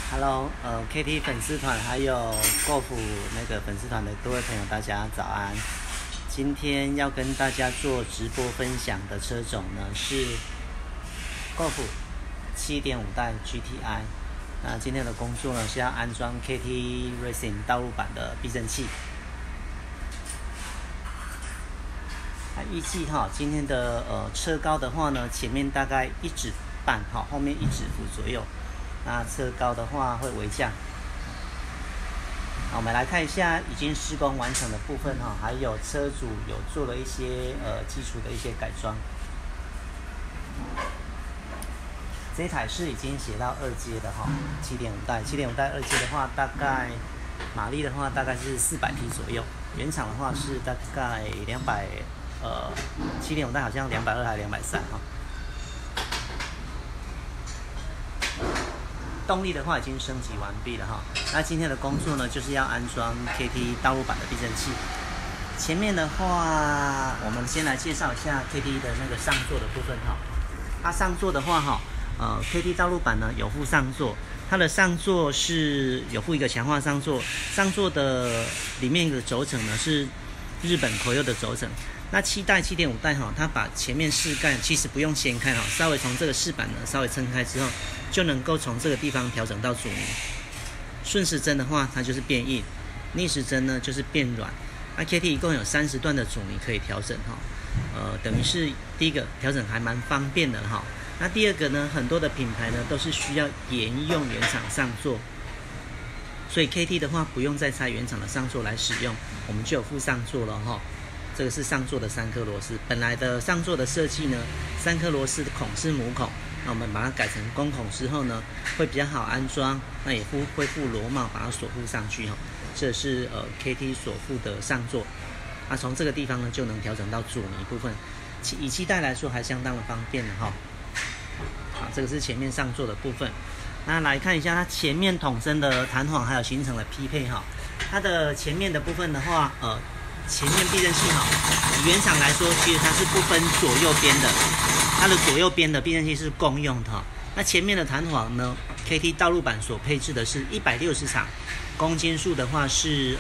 Hello，KT 粉丝团还有 Golf 那个粉丝团的各位朋友，大家早安。今天要跟大家做直播分享的车种呢是 Golf 7.5代 GTI。那今天的工作呢是要安装 KT Racing 道路版的避震器。预计今天的车高的话呢，前面大概1指半，后面1指幅左右。那车高的话会微降。我们来看一下已经施工完成的部分还有车主有做了一些基础的一些改装。这一台是已经写到2阶的7.5代，7.5代2阶的话，大概马力的话大概是400匹左右，原厂的话是大概7.5代好像220还是230动力的话已经升级完毕了那今天的工作呢，就是要安装 KT 道路版的避震器。前面的话，我们先来介绍一下 KT 的那个上座的部分它上座的话KT 道路版呢有附上座，它的上座是有附一个强化上座，上座的里面的轴承呢是日本Toyo的轴承。那7代 7.5 代它把前面饰盖其实不用掀开稍微从这个饰板呢稍微撑开之后，就能够从这个地方调整到阻尼。顺时针的话它就是变硬，逆时针呢就是变软。那 KT 一共有30段的阻尼可以调整等于是第一个调整还蛮方便的那第二个呢，很多的品牌呢都是需要沿用原厂上座，所以 KT 的话不用再拆原厂的上座来使用，我们就有附上座了这个是上座的3颗螺丝，本来的上座的设计呢，3颗螺丝的孔是母孔，那我们把它改成公孔之后呢，会比较好安装，那也会附螺帽把它锁附上去这是KT 所附的上座，那从这个地方呢就能调整到阻尼部分，以7代来说还相当的方便好，这个是前面上座的部分。那来看一下它前面筒身的弹簧还有行程的匹配它的前面的部分的话前面避震器以原厂来说，其实它是不分左右边的，它的左右边的避震器是共用的那前面的弹簧呢 ，KT 道路版所配置的是160场，公斤数的话是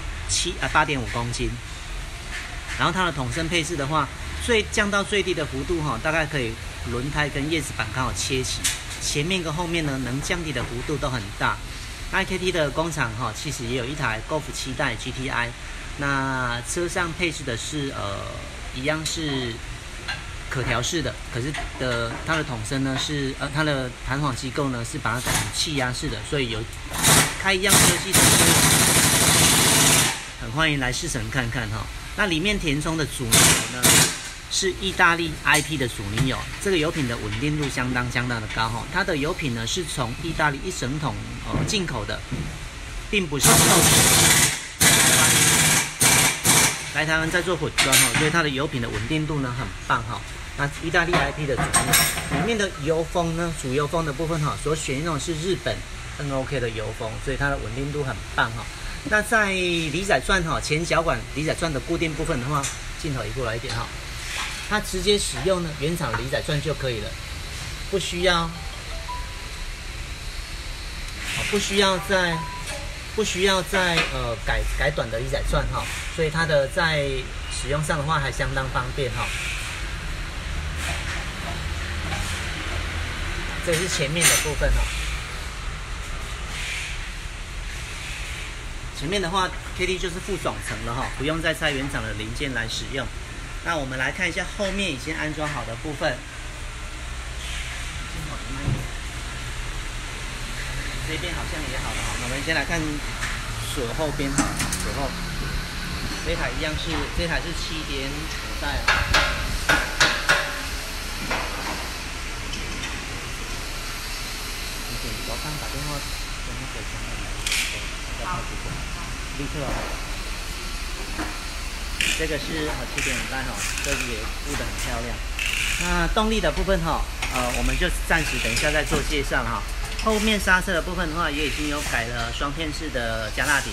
8.5公斤。然后它的筒身配置的话，降到最低的幅度大概可以轮胎跟叶子板刚好切齐，前面跟后面呢能降低的幅度都很大。那 KT 的工厂其实也有一台 Golf 7代 GTI。那车上配置的是一样是可调式的，可是它的筒身呢是它的弹簧机构呢是把它改成气压式的，所以有开一样车系的很欢迎来试乘看看那里面填充的阻尼油呢是意大利 IP 的阻尼油，这个油品的稳定度相当的高它的油品呢是从意大利一整桶进口的，并不是来台湾在做混装所以它的油品的稳定度呢很棒那意大利 IP 的阻尼里面的油封呢，主油封的部分所选用的是日本 NOK 的油封，所以它的稳定度很棒那在离载钻前脚管离载钻的固定部分的话，镜头移过来一点它直接使用呢原厂离载钻就可以了，不需要再改短的离载钻所以它的在使用上的话还相当方便这是前面的部分前面的话 KT 就是附总成了不用再拆原厂的零件来使用。那我们来看一下后面已经安装好的部分。这边好像也好了我们先来看锁后边锁后，这台一样是7.5代我刚打电话跟那个商人来，立刻这个是7.5代这里也附得很漂亮。那动力的部分我们就暂时等一下再做介绍后面刹车的部分的话，也已经有改了双片式的加大碟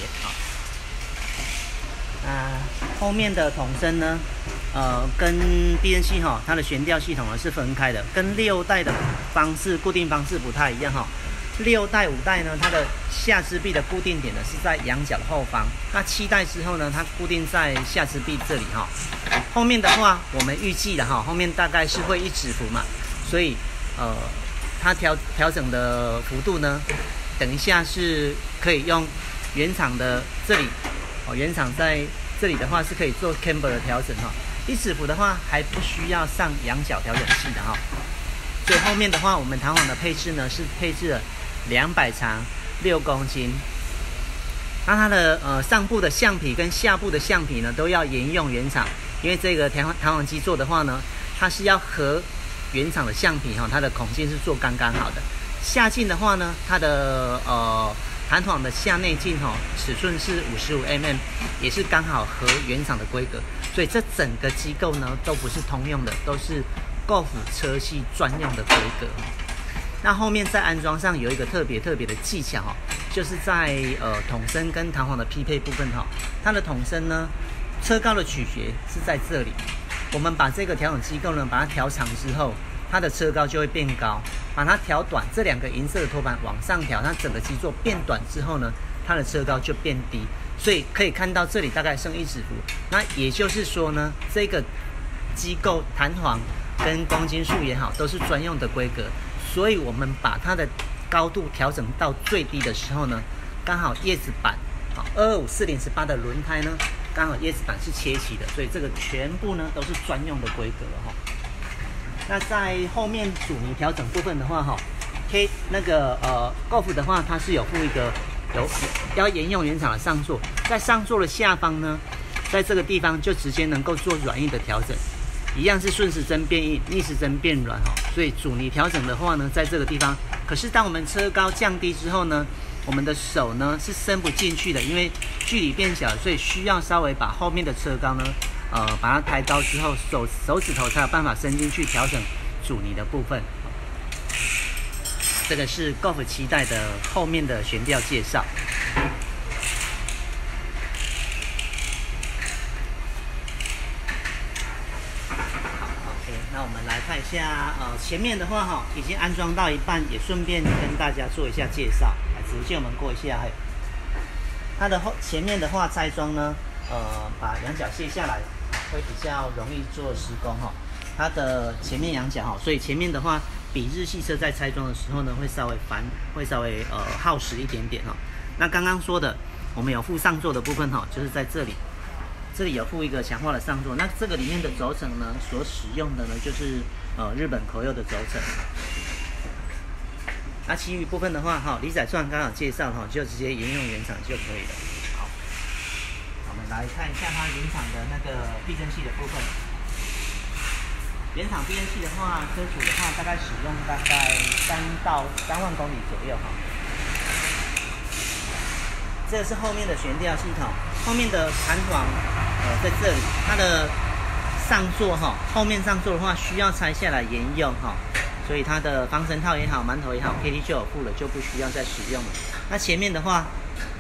后面的筒身呢，跟避震器它的悬吊系统呢是分开的，跟6代的固定方式不太一样 6代、5代呢，它的下支臂的固定点呢是在羊角的后方。那7代之后呢，它固定在下支臂这里哈。后面的话，我们预计的哈，后面大概是会一指幅嘛，所以它调整的幅度呢，等一下是可以用原厂的这里原厂在这里的话是可以做 camber 的调整哈。一指幅的话还不需要上羊角调整器的哈。所以后面的话，我们弹簧的配置呢是配置了200长6公斤。那它的上部的橡皮跟下部的橡皮呢都要沿用原厂，因为这个弹簧机做的话呢，它是要和原厂的橡皮它的孔径是做刚刚好的。下径的话呢，它的弹簧的下内径尺寸是55 mm， 也是刚好和原厂的规格。所以这整个机构呢都不是通用的，都是Golf车系专用的规格。那后面在安装上有一个特别的技巧就是在筒身跟弹簧的匹配部分它的筒身呢，车高的取决是在这里。我们把这个调整机构呢，把它调长之后，它的车高就会变高；把它调短，这2个银色的托盘往上调，它整个基座变短之后呢，它的车高就变低。所以可以看到这里大概剩1指幅。那也就是说呢，这个机构弹簧跟公斤数也好，都是专用的规格，所以我们把它的高度调整到最低的时候呢，刚好叶子板225/408的轮胎呢，刚好叶子板是切齐的，所以这个全部呢都是专用的规格那在后面阻尼调整部分的话Golf 的话，它是有附一个要沿用原厂的上座，在上座的下方呢，在这个地方就直接能够做软硬的调整。一样是顺时针变硬，逆时针变软所以阻尼调整的话呢，在这个地方。可是当我们车高降低之后呢，我们的手呢是伸不进去的，因为距离变小，所以需要稍微把后面的车高呢，把它抬高之后，手指头才有办法伸进去调整阻尼的部分。这个是 Golf 7代的后面的悬吊介绍。那我们来看一下，前面的话已经安装到一半，也顺便跟大家做一下介绍。来，直接我们过一下，它的前面的话拆装呢，把羊角卸下来，会比较容易做施工它的前面羊角所以前面的话，比日系车在拆装的时候呢，会稍微耗时一点点那刚刚说的，我们有附上座的部分就是在这里。这里有附一个强化的上座，那这个里面的轴承呢，所使用的呢就是日本口柚的轴承。那其余部分的话李仔传刚好介绍就直接沿用原厂就可以了。好，我们来看一下它原厂的那个避震器的部分。原厂避震器的话，车主的话大概使用大概3万公里左右这个是后面的悬吊系统，后面的弹簧在这里，它的上座后面上座的话需要拆下来沿用所以它的防尘套也好，馒头也好 ，KT 就有附了，就不需要再使用了。那前面的话，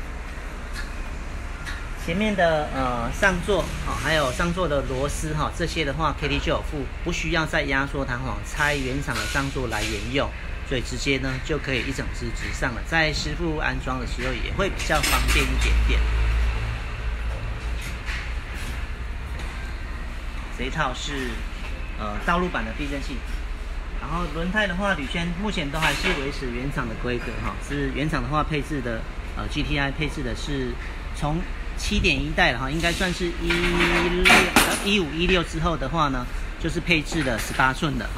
前面的上座还有上座的螺丝这些的话 ，KT 就有附，不需要再压缩弹簧，拆原厂的上座来沿用。所以直接呢就可以一整只直上了，在师傅安装的时候也会比较方便一点点。这一套是道路版的避震器，然后轮胎的话，铝圈目前都还是维持原厂的规格是原厂的话配置的GTI 配置的是从7.1代了应该算是15、16之后的话呢，就是配置的18寸的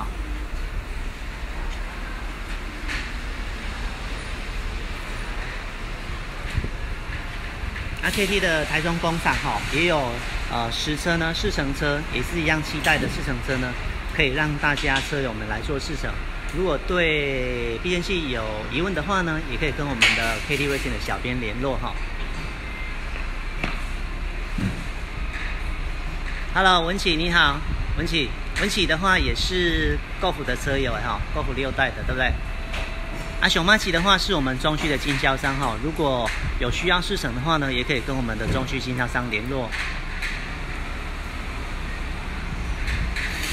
KT 的台中工厂也有实车呢试乘车，也是一样7代的试乘车呢，可以让大家车友们来做试乘。如果对避震器有疑问的话呢，也可以跟我们的 KT Racing 的小编联络Hello， 文启你好，文启的话也是 Golf 的车友Golf 6代的，对不对？熊妈奇的话是我们中区的经销商如果有需要试乘的话呢，也可以跟我们的中区经销商联络。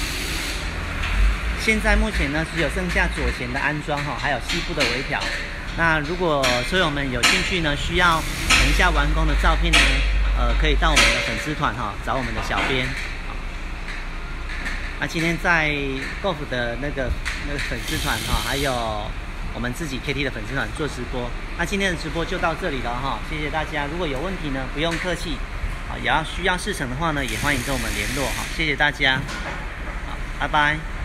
现在目前呢，只有剩下左前的安装还有西部的微调。 那如果车友们有兴趣呢，需要等一下完工的照片呢，可以到我们的粉丝团哈，找我们的小编。那今天在 Golf 的那个粉丝团哈，还有我们自己 KT 的粉丝团做直播。那今天的直播就到这里了哈，谢谢大家。如果有问题呢，不用客气，也要需要事成的话呢，也欢迎跟我们联络哈，谢谢大家，好，拜拜。